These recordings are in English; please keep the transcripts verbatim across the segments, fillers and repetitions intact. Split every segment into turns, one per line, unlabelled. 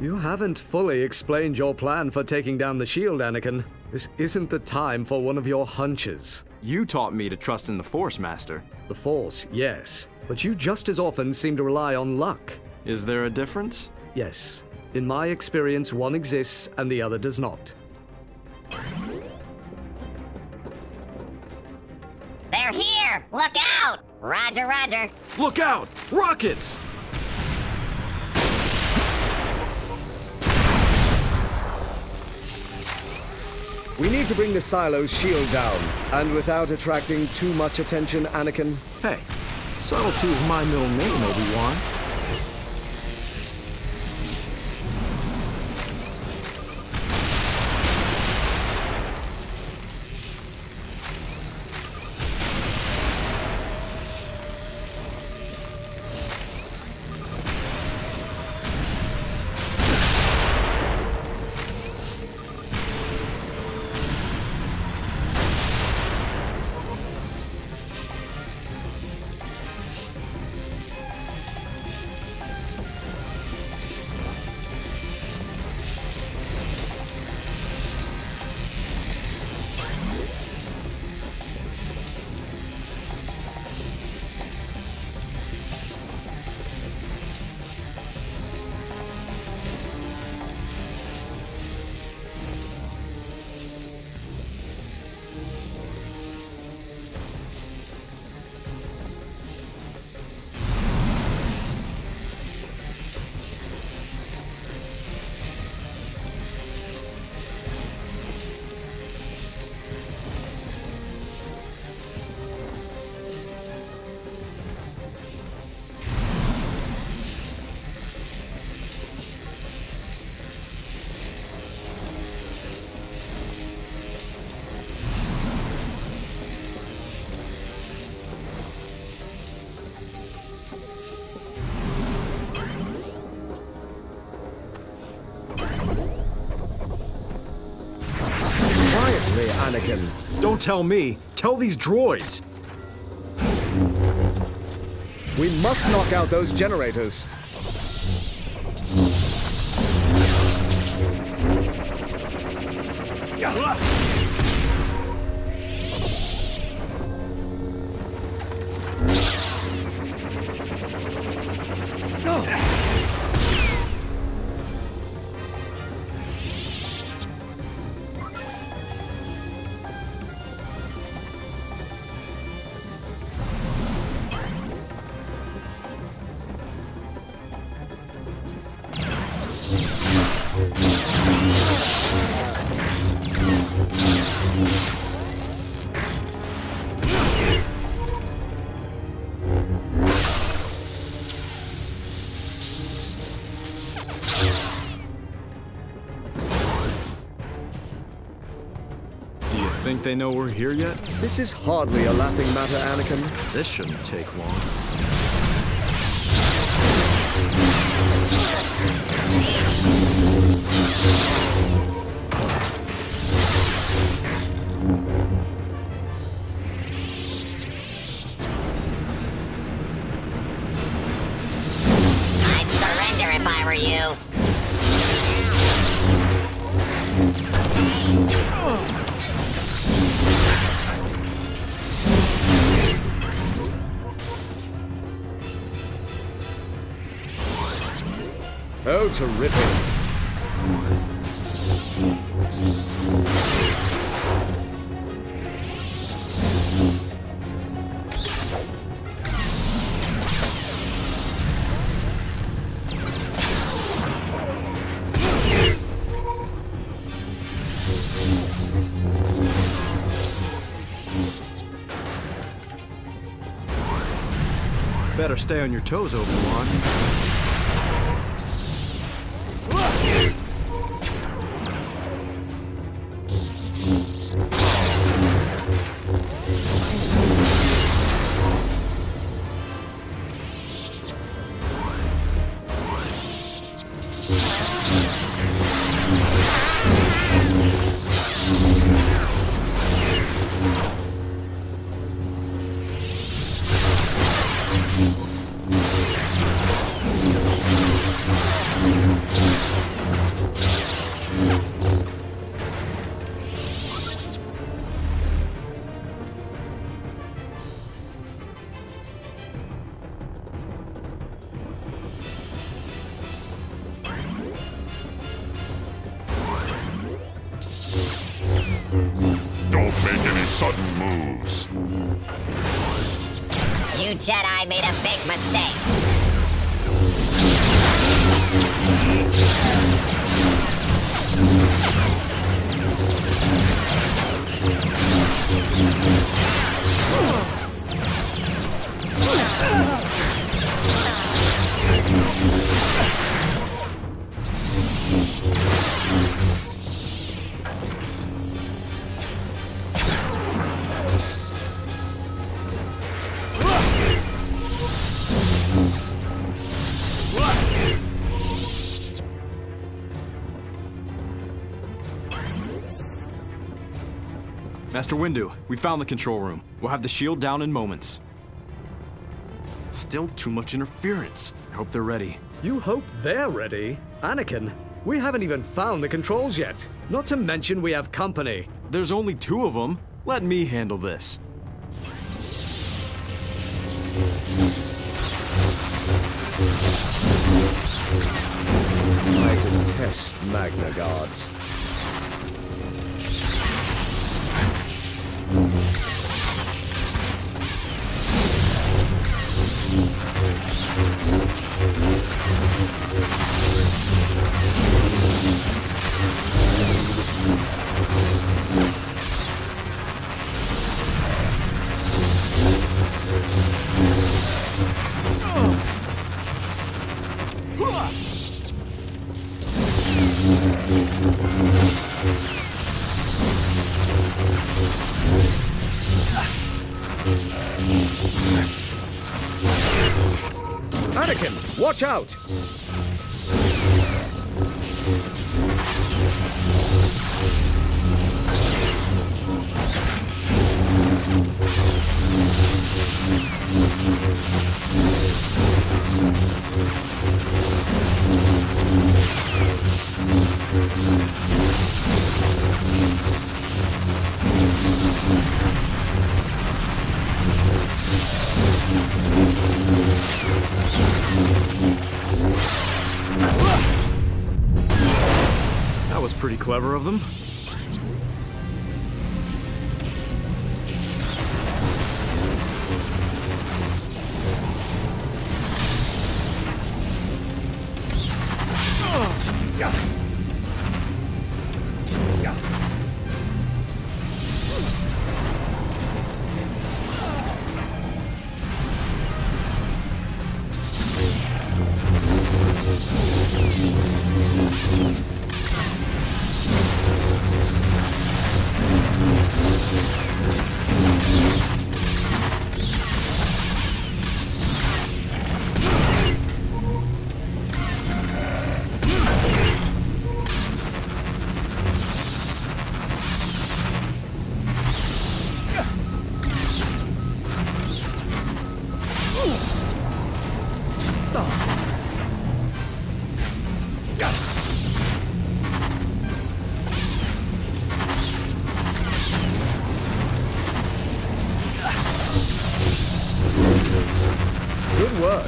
You haven't fully explained your plan for taking down the shield, Anakin. This isn't the time for one of your hunches.
You taught me to trust in the Force, Master.
The Force, yes. But you just as often seem to rely on luck.
Is there a difference?
Yes. In my experience, one exists and the other does not.
They're here! Look out! Roger, roger.
Look out! Rockets!
We need to bring the silo's shield down, and without attracting too much attention, Anakin.
Hey, subtlety is my middle name, Obi-Wan.
Anakin.
Don't tell me. Tell these droids.
We must knock out those generators.
Think they know we're here yet?
This is hardly a laughing matter, Anakin.
This shouldn't take long.
I'd surrender if I were you.
Oh, terrific.
Better stay on your toes, Obi-Wan.
sudden moves.
You Jedi made a big mistake.
Master Windu, we found the control room. We'll have the shield down in moments. Still too much interference. I hope they're ready.
You hope they're ready? Anakin, we haven't even found the controls yet. Not to mention we have company.
There's only two of them. Let me handle this.
I detest Magna Guards. Anakin, watch out!
That was pretty clever of them. Good work.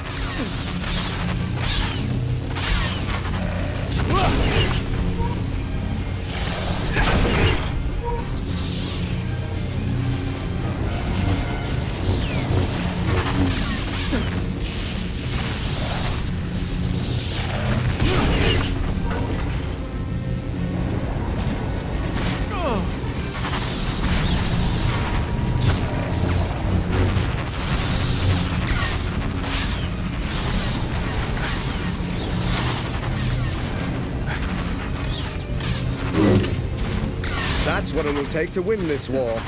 That's what it'll take to win this war.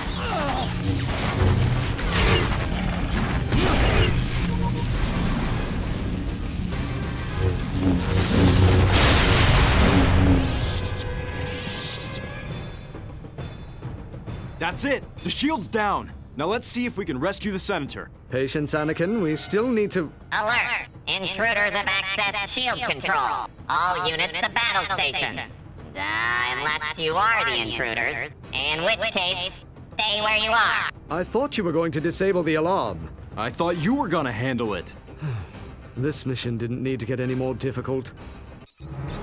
That's it! The shield's down! Now let's see if we can rescue the Senator.
Patience, Anakin. We still need to...
Alert! Intruders have accessed shield control. All units to battle stations. Uh, unless you are the intruders, in which case, stay where you are.
I thought you were going to disable the alarm.
I thought you were gonna handle it.
This mission didn't need to get any more difficult.